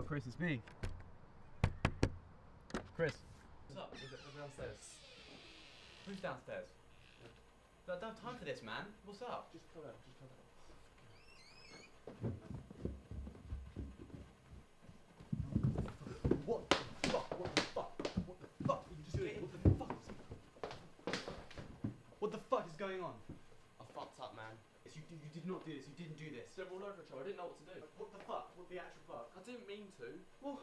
Chris, it's me. Chris. What's up? We're downstairs. Who's downstairs? I don't have time for this, man. What's up? Just come out. What the fuck? What the fuck? What the fuck are you doing? What the fuck? What the fuck is going on? I fucked up, man. You did not do this. You didn't do this. They're all over each other. I didn't know what to do. What the fuck? What the actual fuck? I didn't mean to. Well,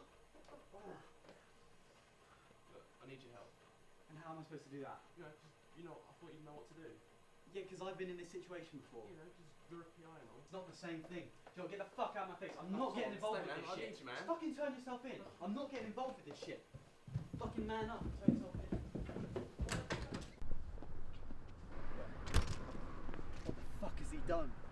Look, I need your help. and how am I supposed to do that? I thought you'd know what to do. Yeah, because I've been in this situation before. Because you're a PI and all. It's not the same thing. Joe, get the fuck out of my face. I'm not getting involved with this I shit. need you, man. Just fucking turn yourself in. I'm not getting involved with this shit. Fucking man up and turn yourself in. What the fuck has he done?